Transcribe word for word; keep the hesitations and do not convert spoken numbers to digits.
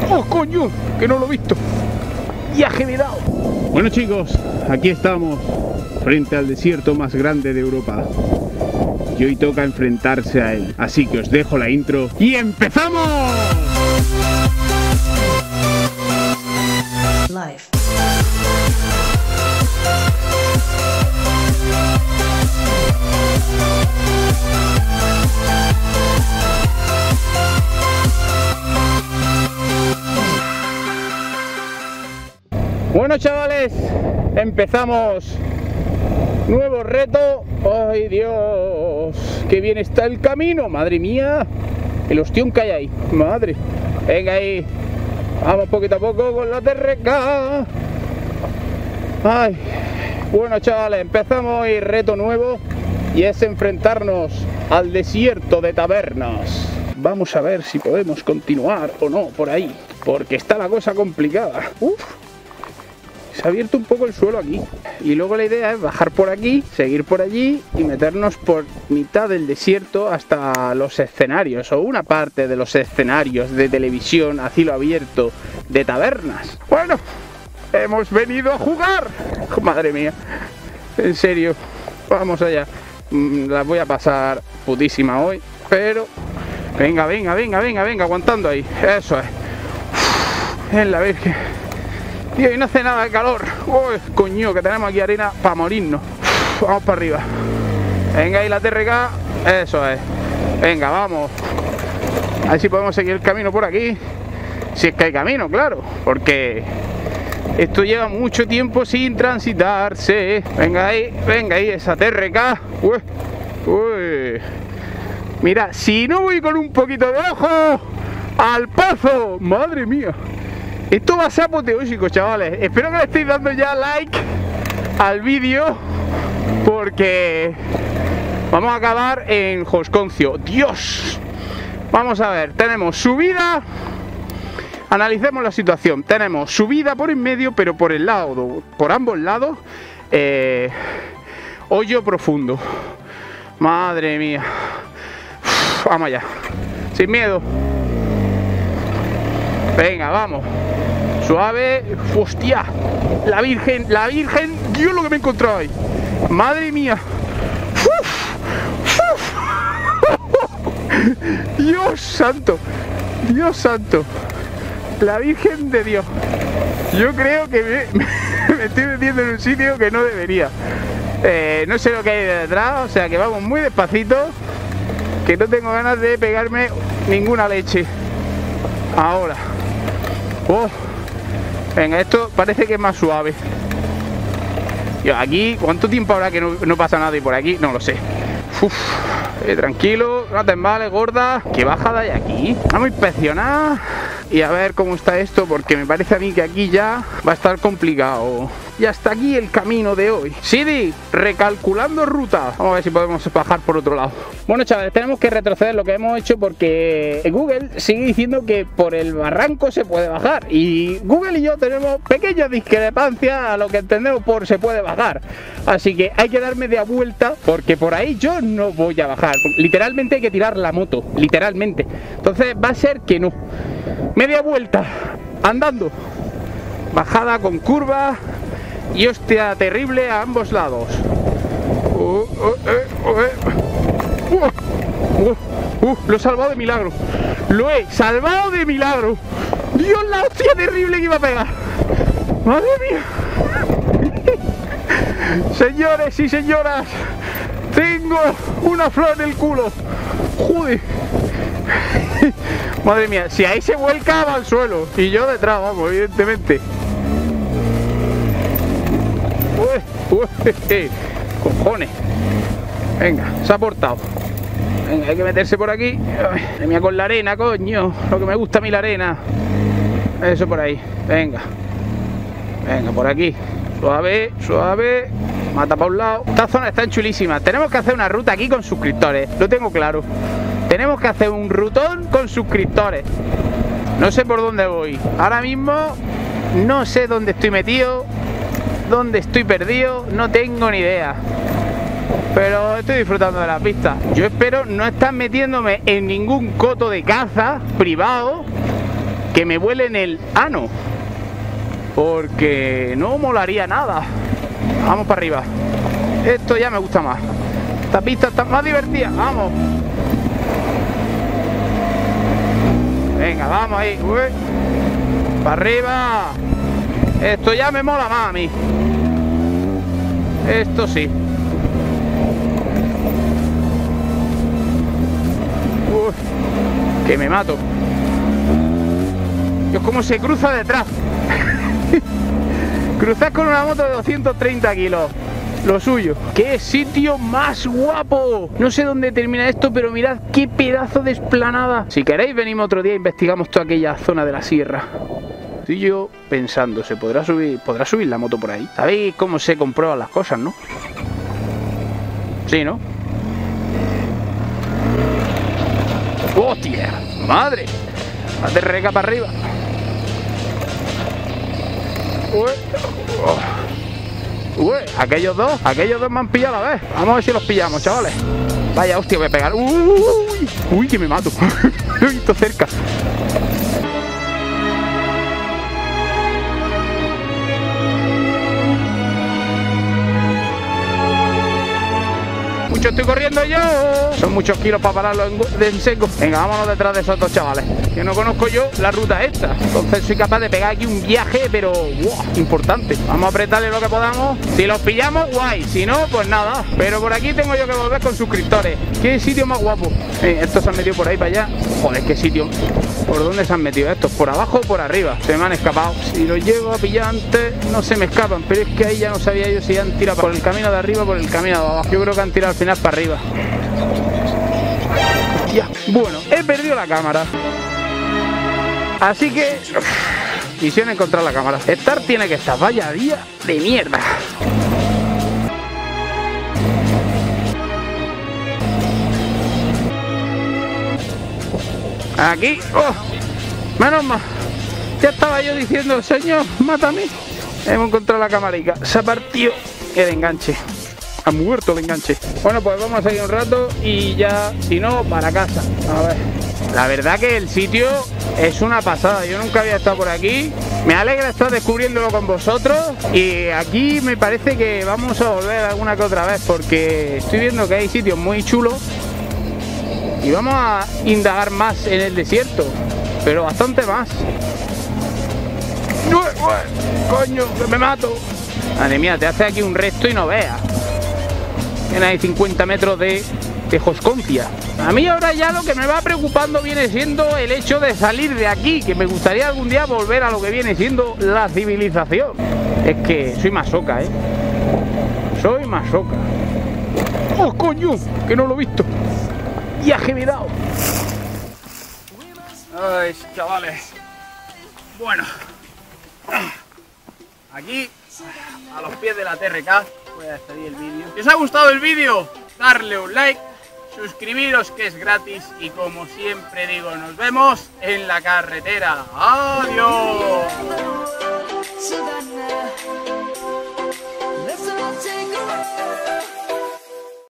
¡Oh, coño! Que no lo he visto. ¡Ya he generado! Bueno, chicos, aquí estamos frente al desierto más grande de Europa. Y hoy toca enfrentarse a él. Así que os dejo la intro y ¡empezamos! Life. Bueno, chavales, empezamos. Nuevo reto. ¡Ay, Dios! ¡Qué bien está el camino! ¡Madre mía! El ostión que hay ahí. ¡Madre! Venga ahí. Vamos poquito a poco con la T R K. ¡Ay! Bueno, chavales, empezamos hoy reto nuevo. Y es enfrentarnos al desierto de tabernas. Vamos a ver si podemos continuar o no por ahí. Porque está la cosa complicada. ¡Uf! Se ha abierto un poco el suelo aquí. Y luego la idea es bajar por aquí, seguir por allí y meternos por mitad del desierto hasta los escenarios o una parte de los escenarios de televisión a cielo abierto de tabernas. Bueno, hemos venido a jugar. Madre mía, en serio, vamos allá. Las voy a pasar putísima hoy, pero venga, venga, venga, venga, venga, aguantando ahí. Eso es. En la Virgen. Tío, y no hace nada de calor. Uy, coño, que tenemos aquí arena para morirnos. Uf, vamos para arriba. Venga, ahí la T R K. Eso es. Venga, vamos. A ver si podemos seguir el camino por aquí. Si es que hay camino, claro. Porque esto lleva mucho tiempo sin transitarse. Venga ahí, venga ahí, esa T R K. Uy, uy. Mira, si no voy con un poquito de ojo al paso. Madre mía. Esto va a ser apoteósico, chavales. Espero que le estéis dando ya like al vídeo, porque vamos a acabar en Josconcio. ¡Dios! Vamos a ver, tenemos subida. Analicemos la situación. Tenemos subida por en medio, pero por el lado, por ambos lados, eh, hoyo profundo. Madre mía. Uf, vamos allá. Sin miedo. Venga, vamos. Suave. Hostia. La Virgen, la Virgen. Dios, lo que me he encontrado ahí. Madre mía. Uf, uf. Dios santo. Dios santo. La Virgen de Dios. Yo creo que me, me estoy metiendo en un sitio que no debería. Eh, no sé lo que hay detrás. O sea que vamos muy despacito. Que no tengo ganas de pegarme ninguna leche. Ahora. Oh. Venga, esto parece que es más suave. Yo aquí, ¿cuánto tiempo habrá que no, no pasa nada y por aquí? No lo sé. Uf, eh, tranquilo, no te embales, gorda. ¿Qué bajada hay aquí? Vamos a inspeccionar y a ver cómo está esto, porque me parece a mí que aquí ya va a estar complicado. Y hasta aquí el camino de hoy. Siri, recalculando ruta. Vamos a ver si podemos bajar por otro lado. Bueno, chavales, tenemos que retroceder lo que hemos hecho, porque Google sigue diciendo que por el barranco se puede bajar. Y Google y yo tenemos pequeñas discrepancias a lo que entendemos por se puede bajar. Así que hay que dar media vuelta, porque por ahí yo no voy a bajar. Literalmente hay que tirar la moto, literalmente. Entonces va a ser que no. Media vuelta, andando. Bajada con curva. Y hostia, terrible a ambos lados. Uh, uh, eh, uh, eh. Uh, uh, uh, lo he salvado de milagro. Lo he salvado de milagro. Dios, la hostia terrible que iba a pegar. Madre mía. Señores y señoras, tengo una flor en el culo. Joder. Madre mía, si ahí se vuelca va al suelo. Y yo detrás, vamos, evidentemente. Uy, uy, cojones. Venga, se ha portado. Venga, hay que meterse por aquí. Ay, mía, con la arena, coño. Lo que me gusta a mí la arena. Eso por ahí. Venga. Venga, por aquí. Suave, suave. Mata para un lado. Estas zonas están chulísimas. Tenemos que hacer una ruta aquí con suscriptores. Lo tengo claro. Tenemos que hacer un rutón con suscriptores. No sé por dónde voy. Ahora mismo no sé dónde estoy metido. Dónde estoy perdido, no tengo ni idea. Pero estoy disfrutando de las vistas. Yo espero no estar metiéndome en ningún coto de caza privado que me vuelen el ano, porque no molaría nada. Vamos para arriba. Esto ya me gusta más. Esta pista está más divertida. Vamos. Venga, vamos ahí. Uy. Para arriba. Esto ya me mola más a mí. Esto sí. Uy, que me mato. Dios, cómo se cruza detrás. Cruzar con una moto de doscientos treinta kilos. Lo suyo. ¡Qué sitio más guapo! No sé dónde termina esto, pero mirad qué pedazo de explanada. Si queréis, venimos otro día e investigamos toda aquella zona de la sierra. Estoy yo pensando, ¿se podrá subir, podrá subir la moto por ahí? ¿Sabéis cómo se comprueban las cosas, no? Sí, ¿no? ¡Hostia! ¡Madre! Hazte reca para arriba. Uy, oh. Uy, aquellos dos, aquellos dos me han pillado a la vez. Vamos a ver si los pillamos, chavales. Vaya, hostia, voy a pegar. Uy, uy, que me mato. Lo he visto cerca. Mucho estoy corriendo yo. Son muchos kilos para pararlo en, en seco. Venga, vámonos detrás de esos dos chavales, que no conozco yo la ruta esta. Entonces soy capaz de pegar aquí un viaje, pero wow, importante. Vamos a apretarle lo que podamos. Si los pillamos, guay. Si no, pues nada. Pero por aquí tengo yo que volver con suscriptores. Qué sitio más guapo. Eh, estos se han metido por ahí para allá. Joder, qué sitio. ¿Por dónde se han metido estos? ¿Por abajo o por arriba? Se me han escapado. Si los llego a pillar antes, no se me escapan. Pero es que ahí ya no sabía yo si han tirado por el camino de arriba o por el camino de abajo. Yo creo que han tirado al final para arriba. Ya. Bueno, he perdido la cámara. Así que uf, misión encontrar la cámara. Estar tiene que estar. Vaya día de mierda. Aquí. Oh, menos mal. Ya estaba yo diciendo, señor, mátame. Hemos encontrado la camarica. Se ha partido el enganche. Ha muerto el enganche. Bueno, pues vamos a seguir un rato y ya, si no, para casa. A ver. La verdad que el sitio es una pasada. Yo nunca había estado por aquí. Me alegra estar descubriéndolo con vosotros. Y aquí me parece que vamos a volver alguna que otra vez, porque estoy viendo que hay sitios muy chulos. Y vamos a indagar más en el desierto. Pero bastante más. ¡Coño, que me mato! Madre mía, te hace aquí un resto y no veas. Hay cincuenta metros de, de josconcia. A mí ahora ya lo que me va preocupando viene siendo el hecho de salir de aquí, que me gustaría algún día volver a lo que viene siendo la civilización. Es que soy masoca, ¿eh? Soy masoca. ¡Oh, coño! Que no lo he visto. Viaje me he dado. Ay, chavales. Bueno. Aquí, a los pies de la T R K. Voy a despedir el vídeo. Si os ha gustado el vídeo, darle un like, suscribiros que es gratis y como siempre digo, nos vemos en la carretera. ¡Adiós!